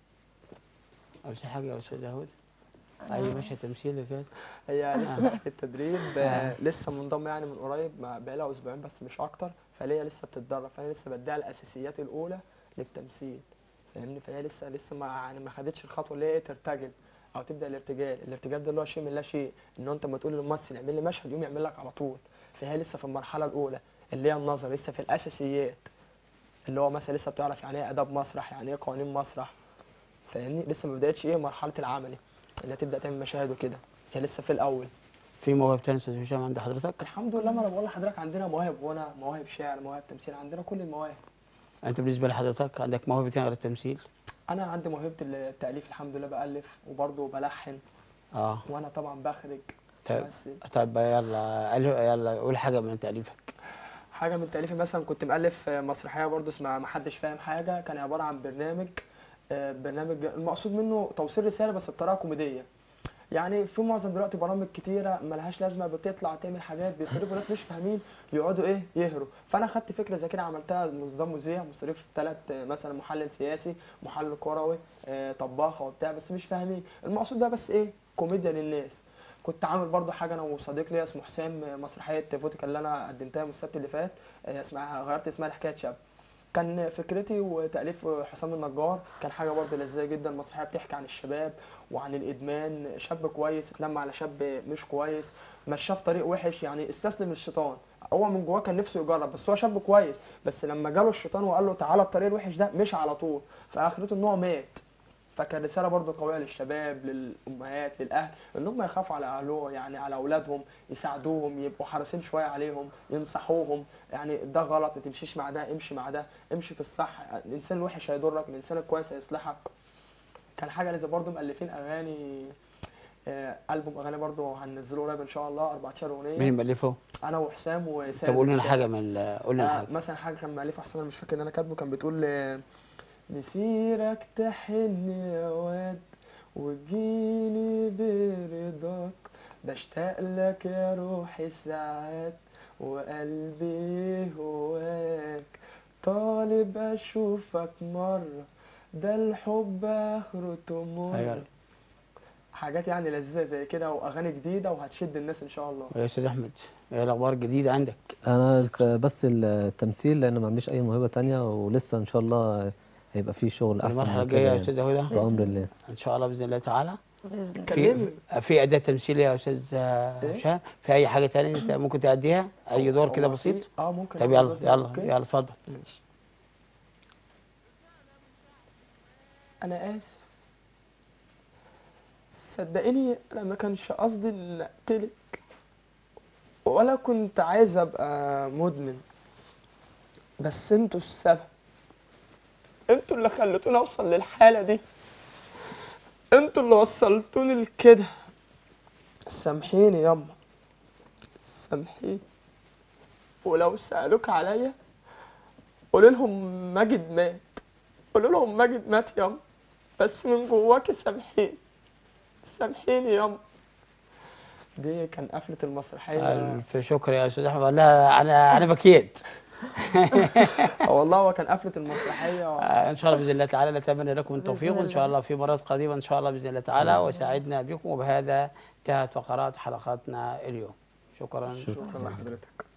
عاوز حاجه يا استاذ هدى؟ اي مشهد تمثيلي كده. هي لسه تحت التدريب، لسه منضمه يعني من قريب، بقالها اسبوعين بس مش اكتر، فهي لسه بتتدرب، فانا لسه بديها الاساسيات الاولى للتمثيل، فاهمني؟ فهي لسه ما خدتش الخطوه اللي هي ترتجل او تبدا الارتجال ده اللي هو شيء من لا شيء، ان انت لما تقول للممثل اعمل لي مشهد يقوم يعمل لك على طول. فهي لسه في المرحله الاولى اللي هي النظر، لسه في الاساسيات، اللي هو مثلا لسه بتعرف يعني ايه اداب مسرح، يعني ايه قوانين مسرح، فاهمني؟ لسه ما بداتش مرحله العملي اللي هتبدا تعمل مشاهد وكده، هي لسه في الاول. في مواهب تاني استاذ هشام عند حضرتك؟ الحمد لله، ما انا بقول لحضرتك عندنا مواهب غنى، مواهب شعر، مواهب تمثيل، عندنا كل المواهب. انت بالنسبه لحضرتك عندك موهبه تاني غير التمثيل؟ انا عندي موهبه التاليف الحمد لله، بالف وبرضه بلحن. وانا طبعا بخرج. طيب يلا قول حاجه من تاليفك. حاجه من تاليفي مثلا كنت مؤلف مسرحيه برضه اسمها محدش فاهم حاجه، كان عباره عن برنامج المقصود منه توصيل رساله بس بطريقه كوميديه. يعني في معظم دلوقتي برامج كتيره ملهاش لازمه بتطلع تعمل حاجات بيصرفوا ناس مش فاهمين يقعدوا يهروا، فانا خدت فكره زي كده عملتها نظام مذيع مصرف 3 مثلا محلل سياسي، محلل كروي، طباخه وبتاع، بس مش فاهمين المقصود ده، بس كوميديا للناس. كنت عامل برضو حاجه انا وصديق ليا اسمه حسام، مسرحيه فوتيكا اللي انا قدمتها من السبت اللي فات، غيرت اسمها لحكايه شاب. كان فكرتي وتأليف حسام النجار، كان حاجة برضه لذيذة جدا. مسرحية بتحكي عن الشباب وعن الإدمان، شاب كويس اتلم على شاب مش كويس، مشاه في طريق وحش، يعني استسلم للشيطان. هو من جواه كان نفسه يجرب، بس هو شاب كويس، بس لما جاله الشيطان وقال له تعالى الطريق الوحش ده مش على طول، فآخرته إن هو مات. فكان رسالة برضه قوية للشباب، للأمهات، للأهل، إن هم يخافوا على أهلهم، يعني على أولادهم، يساعدوهم، يبقوا حريصين شوية عليهم، ينصحوهم، يعني ده غلط ما تمشيش مع ده، امشي مع ده، امشي في الصح، الإنسان الوحش هيضرك، الإنسان الكويس هيصلحك. كان حاجة لذيذة برضه، مؤلفين أغاني، ألبوم أغاني برضه هننزله قريب إن شاء الله، 14 أغنية. مين مؤلفه؟ انا وحسام وسام. طب قول لنا مش حاجه فاكر. قول لنا حاجه. مثلا حاجه كان مألفها حسام، انا مش فاكر ان انا كاتبه، كان بتقول مسيرك تحن يا واد وتجيني برضاك، بشتاق لك يا روحي ساعات وقلبي هواك، طالب اشوفك مره ده الحب اخرته مره. أيوة. حاجات يعني لذيذه زي كده واغاني جديده وهتشد الناس ان شاء الله. يا استاذ احمد ايه الاخبار الجديده عندك؟ انا بس التمثيل، لان ما عنديش اي موهبه تانية، ولسه ان شاء الله هيبقى فيه شغل احسن المرحله من الجايه كده يا استاذ هدى بامر الله ان شاء الله باذن الله تعالى. باذن في اداء تمثيليه يا استاذ هشام؟ في اي حاجه تانية انت ممكن تأديها؟ اي دور كده بسيط؟ ممكن. طب يلا يلا يلا اتفضل. ماشي. انا اسف، صدقيني انا ما كانش قصدي ان اقتلك، ولا كنت عايز ابقى مدمن، بس انتوا السبب، انتوا اللي خلتوني اوصل للحاله دي، انتوا اللي وصلتوني لكده. سامحيني ياما، سامحيني، ولو سألوك عليا قولوا لهم ماجد مات، قولوا لهم ماجد مات ياما، بس من جواكي سامحيني، سامحيني ياما. دي كان قفلة المسرحية. الف شكر يا استاذ احمد. لا انا بكيت. والله هو كان قفلة المسرحية. ان شاء الله باذن الله تعالى نتمنى لكم التوفيق، وان شاء الله في مرات قريبه ان شاء الله باذن الله تعالى، وسعدنا بكم. وبهذا انتهت فقرات حلقاتنا اليوم. شكرا. شكرا لحضرتك.